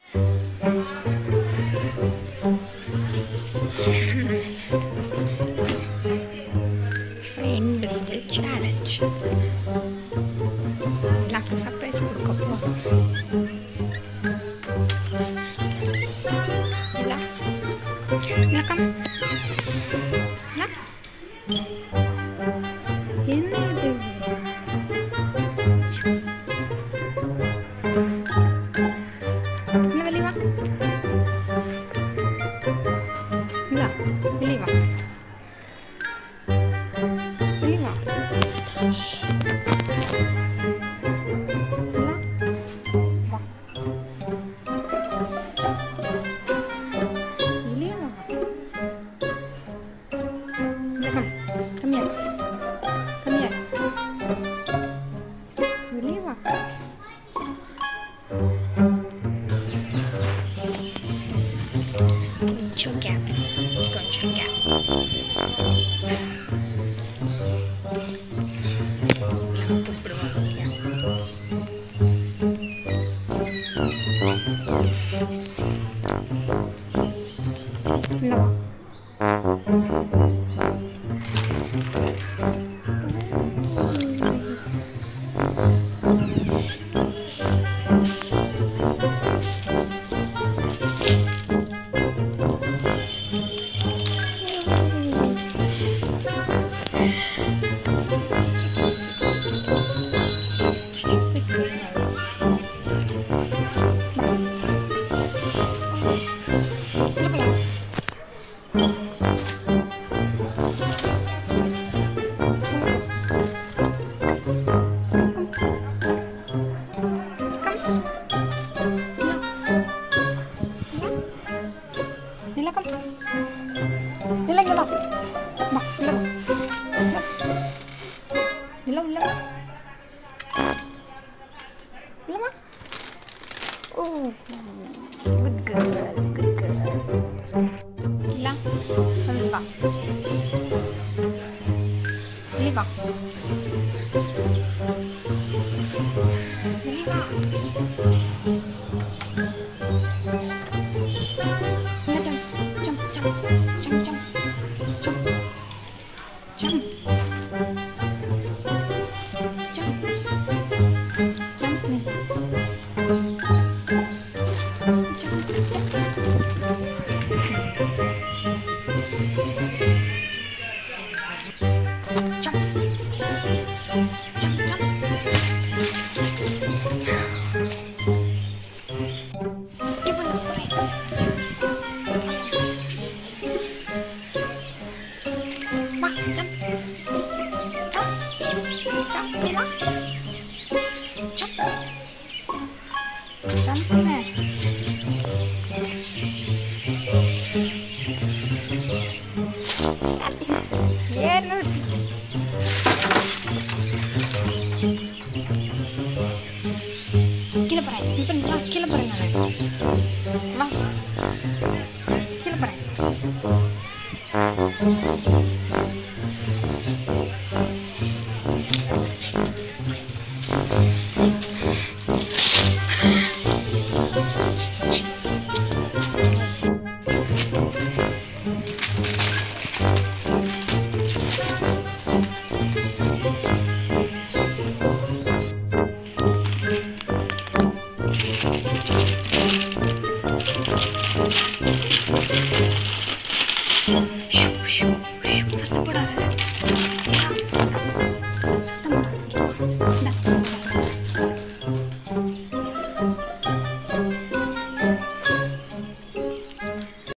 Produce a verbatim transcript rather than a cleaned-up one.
Friend full challenge. Laki surprise கொடுக்க போறோம். Nila. Nila come. Nila. என்ன இது? Nila வெளிய வா. Nila வெளிய வா. வெளிய வா. Come here. Come here. வெளிய வா. கொஞ்சம் கேப். கொஞ்சம் கேப். நம்ம கூப்பிடுவோம் இல்லையா? இல்லை வா. Nila come. Nila இங்க வா. வா உள்ள வா. Nila உள்ள வா. உள்ள வா. Oh, good girl, good girl. Nila, come வா. வெளிய வா. வெளிய வா. Nila jump, jump, jump, jump, jump, jump, jump, jump, jump, Nila. Jump, jump. Jump, jump, jump. Give her a break. Wah, jump. Jump. Jump, Nila. Jump. Jump, nè. ஏறு. கீழே போறேன். இப்ப வா, கீழே போறேன் நானு. வா. கீழே போறேன். Thank you.